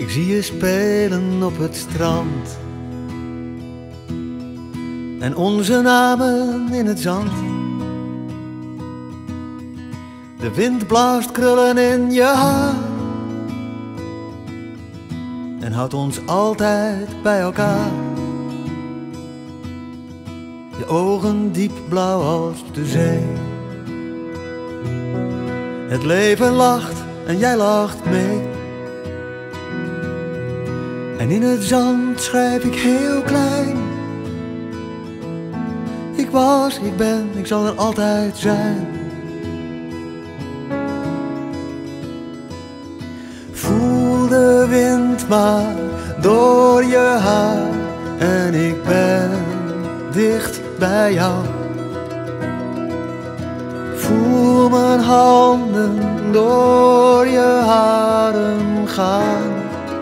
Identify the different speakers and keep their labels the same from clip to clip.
Speaker 1: Ik zie je spelen op het strand en onze namen in het zand. De wind blaast krullen in je haar en houdt ons altijd bij elkaar. Je ogen diep blauw als de zee. Het leven lacht en jij lacht mee. En in het zand schrijf ik heel klein: ik was, ik ben, ik zal er altijd zijn. Voel de wind maar door je haar en ik ben dicht bij jou. Voel mijn handen door je haren gaan.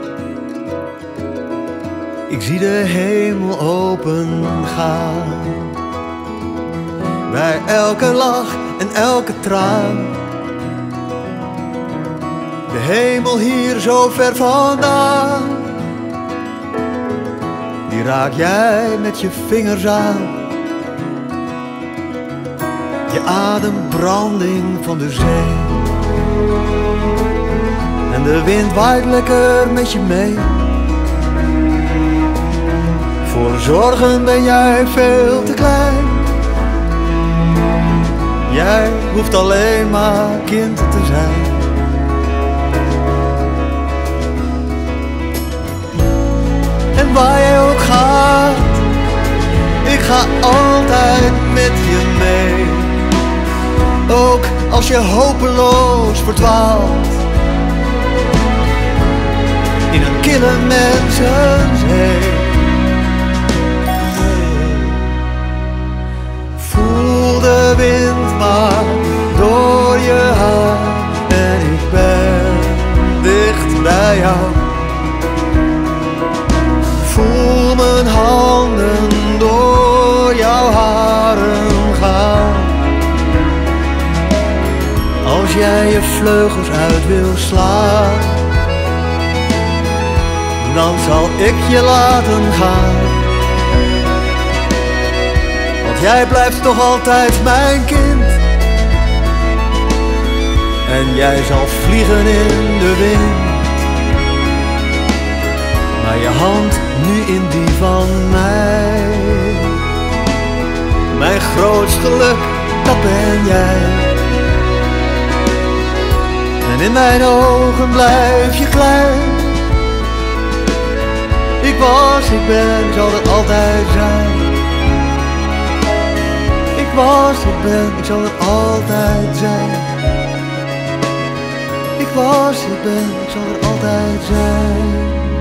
Speaker 1: Ik zie de hemel open gaan. Bij elke lach en elke traan. De hemel hier zo ver vandaan, die raak jij met je vingers aan. Je adembranding van de zee. En de wind waait lekker met je mee. Voor zorgen ben jij veel te klein. Jij hoeft alleen maar kind te zijn. En waar jij ook gaat, ik ga altijd met je mee. Ook als je hopeloos verdwaalt in een kille mensenzee. Voel de wind maar door je haar en ik ben dicht bij jou. Voel mijn handen door jouw haren gaan. Als jij je vleugels uit wil slaan, dan zal ik je laten gaan. Want jij blijft toch altijd mijn kind. En jij zal vliegen in de wind. Maar je hand nu in die van mij. Mijn grootst geluk, dat ben jij. En in mijn ogen blijf je klein. Ik was, ik ben, ik zal er altijd zijn. Ik was, ik ben, ik zal er altijd zijn. Ik was, ik ben, ik zal er altijd zijn.